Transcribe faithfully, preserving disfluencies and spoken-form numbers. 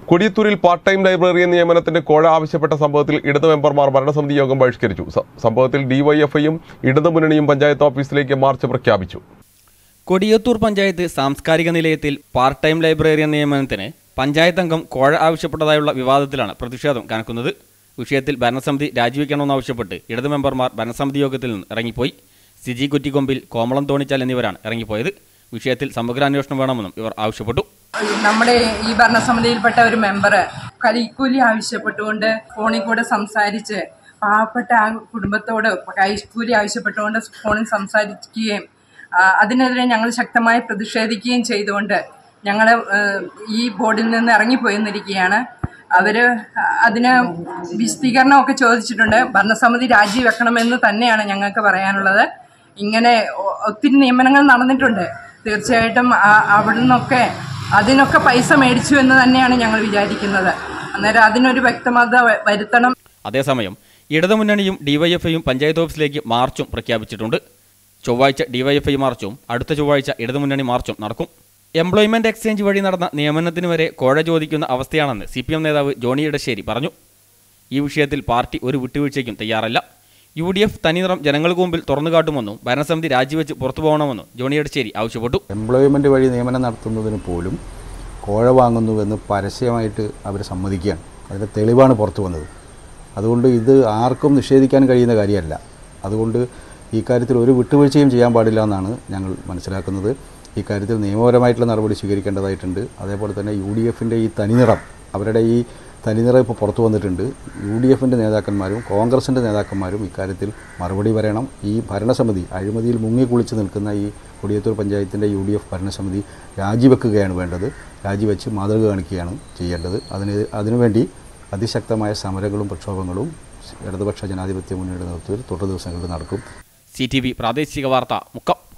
കൊടിയത്തൂരിൽ part time librarian നിയമനത്തിന് കോഴ ആവശ്യപ്പെട്ട സംഭവത്തിൽ ഇടത് മെമ്പർമാർ ഭരണസമിതി യോഗം ബഹിഷ്കരിച്ചു. സംഭവത്തിൽ ഡിവൈഎഫ്ഐയും ഇടതു മുന്നണിയും പഞ്ചായത്ത് ഓഫീസിലേക്ക് മാർച്ച് പ്രഖ്യാപിച്ചു. കൊടിയത്തൂർ പഞ്ചായത്ത് സാംസ്കാരിക നിലയത്തിൽ പാർട്ട് ടൈം ലൈബ്രറിയൻ നിയമനത്തിന് പഞ്ചായത്ത് അംഗം കോഴ ആവശ്യപ്പെട്ടതായുള്ള വിവാദത്തിലാണ് പ്രതിഷേധം കനക്കുന്നത്. വിഷയത്തിൽ ഭരണസമിതി രാജിവെക്കണമെന്നാവശ്യപ്പെട്ട് ഇടത് മെമ്പർമാർ ഭരണസമിതി യോഗത്തിൽ നിന്ന് ഇറങ്ങിപ്പോയി. സിജി കുറ്റിക്കൊമ്പിൽ, കോമളം തോണിച്ചാൽ എന്നിവരാണ് ഇറങ്ങിപ്പോയത്. വിഷയത്തിൽ സമഗ്ര അന്വേഷണം വേണമെന്നും ഇവർ ആവശ്യപ്പെട്ടു. നമ്മുടെ ഈ ഭരണസമിതിയിൽപ്പെട്ട ഒരു മെമ്പർ കൈക്കൂലി ആവശ്യപ്പെട്ടുകൊണ്ട് ഫോണിൽ കൂടെ സംസാരിച്ച് പാവപ്പെട്ട ആ കുടുംബത്തോട് കൈക്കൂലി ആവശ്യപ്പെട്ടുകൊണ്ട് ഫോണിൽ സംസാരിക്കുകയും അതിനെതിരെ ഞങ്ങൾ ശക്തമായി പ്രതിഷേധിക്കുകയും ചെയ്തുകൊണ്ട് ഞങ്ങൾ ഈ ബോർഡിൽ നിന്ന് ഇറങ്ങിപ്പോയിരിക്കുകയാണ്. അവര് അതിന് വിശദീകരണമൊക്കെ ചോദിച്ചിട്ടുണ്ട്. ഭരണസമിതി രാജിവെക്കണമെന്ന് തന്നെയാണ് ഞങ്ങൾക്ക് പറയാനുള്ളത്. ഇങ്ങനെ ഒത്തിരി നിയമനങ്ങൾ നടന്നിട്ടുണ്ട്. തീർച്ചയായിട്ടും അവിടെ നിന്നൊക്കെ അതിനൊക്കെ പൈസ മേടിച്ചു എന്ന് തന്നെയാണ് ഞങ്ങൾ വിചാരിക്കുന്നത്. അന്നേരം അതിനൊരു വ്യക്തത വരുത്തണം. അതേസമയം ഇടതുമുന്നണിയും ഡിവൈഎഫ്ഐയും പഞ്ചായത്ത് ഓഫീസിലേക്ക് മാർച്ചും പ്രഖ്യാപിച്ചിട്ടുണ്ട്. ചൊവ്വാഴ്ച ഡിവൈഎഫ്ഐ മാർച്ചും അടുത്ത ചൊവ്വാഴ്ച ഇടതുമുന്നണി മാർച്ചും നടക്കും. എംപ്ലോയ്മെന്റ് എക്സ്ചേഞ്ച് വഴി നടന്ന നിയമനത്തിന് വരെ കോഴ ചോദിക്കുന്ന അവസ്ഥയാണെന്ന് സി പി എം നേതാവ് ജോണി ഇടശ്ശേരി പറഞ്ഞു. ഈ വിഷയത്തിൽ പാർട്ടി ഒരു വിട്ടുവീഴ്ചയ്ക്കും തയ്യാറല്ല. യു ഡി എഫ് തനിനിറം ജനങ്ങൾക്ക് മുമ്പിൽ തുറന്നുകാട്ടുമെന്നും ഭരണസമിതി രാജിവെച്ച് പുറത്തു പോകണമെന്നും ജോണി ഇടശ്ശേരി ആവശ്യപ്പെട്ടു. എംപ്ലോയ്മെന്റ് വഴി നിയമനം നടത്തുന്നതിന് പോലും കോഴ വാങ്ങുന്നുവെന്ന് പരസ്യമായിട്ട് അവർ സമ്മതിക്കുകയാണ്. അതിൻ്റെ തെളിവാണ് പുറത്തു വന്നത്. അതുകൊണ്ട് ഇത് ആർക്കും നിഷേധിക്കാൻ കഴിയുന്ന കാര്യമല്ല. അതുകൊണ്ട് ഈ കാര്യത്തിൽ ഒരു വിട്ടുവീഴ്ചയും ചെയ്യാൻ പാടില്ല എന്നാണ് ഞങ്ങൾ മനസ്സിലാക്കുന്നത്. ഈ കാര്യത്തിൽ നിയമപരമായിട്ടുള്ള നടപടി സ്വീകരിക്കേണ്ടതായിട്ടുണ്ട്. അതേപോലെ തന്നെ യു ഡി എഫിൻ്റെ ഈ തനിനിറം അവരുടെ ഈ തനിനിറം ഇപ്പോൾ പുറത്തു വന്നിട്ടുണ്ട്. യു ഡി എഫിൻ്റെ നേതാക്കന്മാരും കോൺഗ്രസിൻ്റെ നേതാക്കന്മാരും ഇക്കാര്യത്തിൽ മറുപടി പറയണം. ഈ ഭരണസമിതി അഴിമതിയിൽ മുങ്ങിക്കുളിച്ച് നിൽക്കുന്ന ഈ കൊടിയത്തൂർ പഞ്ചായത്തിൻ്റെ യു ഡി എഫ് ഭരണസമിതി രാജിവെക്കുകയാണ് വേണ്ടത്. രാജിവെച്ച് മാതൃക കാണിക്കുകയാണ് ചെയ്യേണ്ടത്. അതിന് അതിനുവേണ്ടി അതിശക്തമായ സമരങ്ങളും പ്രക്ഷോഭങ്ങളും ഇടതുപക്ഷ ജനാധിപത്യ മുന്നണിയുടെ നേതൃത്വത്തിൽ തൊട്ടു ദിവസങ്ങളിൽ നടക്കും. സി ടി വി പ്രാദേശിക വാർത്ത മുക്കം.